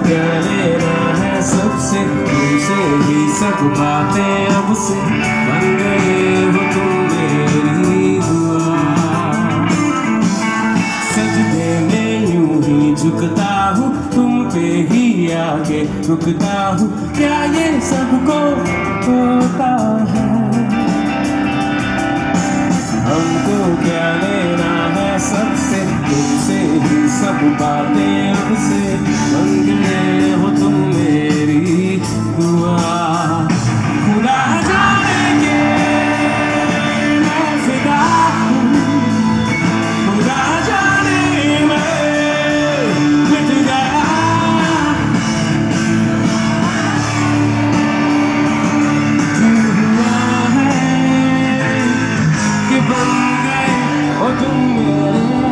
क्या लेना है सबसे, तुमसे ही सब बातें अब से बन गए हो तुम मेरी दुआ। सजदे में यूं ही झुकता हूँ, तुम पे ही आके रुकता हूँ, क्या ये सबको होता है? हमको क्या लेना है सबसे, तुमसे ही सब बातें अब से बन गए हो तुम मेरी दुआ। खुदा जाने के मैं फिदा हूँ, खुदा जाने मैं मिट गया। क्यों हुआ है कि बन गए हो तुम मेरे